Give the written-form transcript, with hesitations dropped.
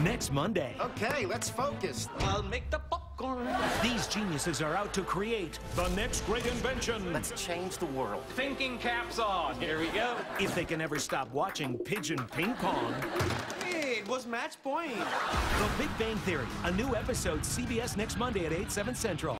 next Monday. Okay, let's focus. I'll make the popcorn. These geniuses are out to create the next great invention. Let's change the world. Thinking caps on. Here we go. If they can ever stop watching pigeon ping pong. Hey, it was match point. The Big Bang Theory, a new episode, CBS next Monday at 8, 7 Central.